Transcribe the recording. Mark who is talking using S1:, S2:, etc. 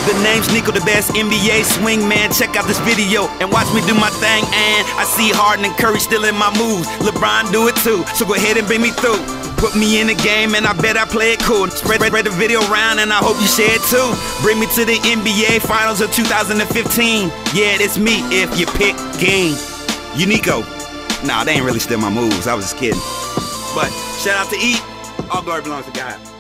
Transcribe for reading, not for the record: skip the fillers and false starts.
S1: The name's Niko, the best NBA swing man. Check out this video and watch me do my thing. And I see Harden and Curry still in my moves. LeBron do it too, so go ahead and bring me through. Put me in the game and I bet I play it cool. Spread the video around and I hope you share it too. Bring me to the NBA Finals of 2015. Yeah, it's me if you pick game. You Niko. Nah, they ain't really steal my moves. I was just kidding. But shout out to E. All glory belongs to God.